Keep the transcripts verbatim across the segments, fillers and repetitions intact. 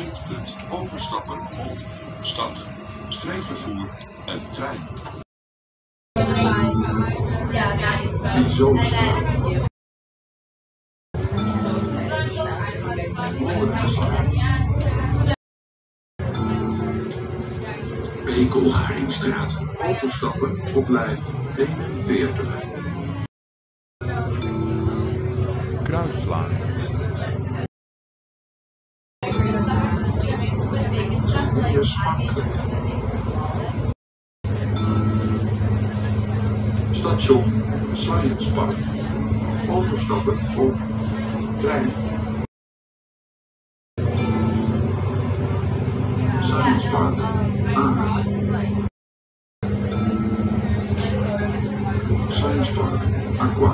Meetpunt overstappen op stad, streekvervoer en trein. Vizostraat. Bekelharingstraat. Overstappen op lijn eenenveertig. Kruislaan. Goede smaak. Station Science Park. Overstappen op trein. Science Park A. Science Park Aqua.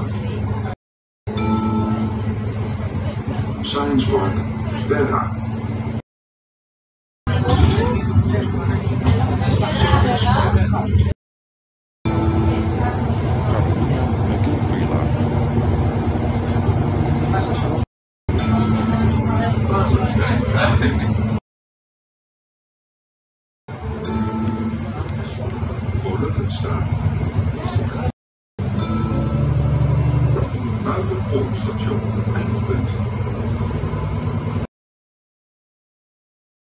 Science Park Terra. Molenstraat. Buitenpoolstation.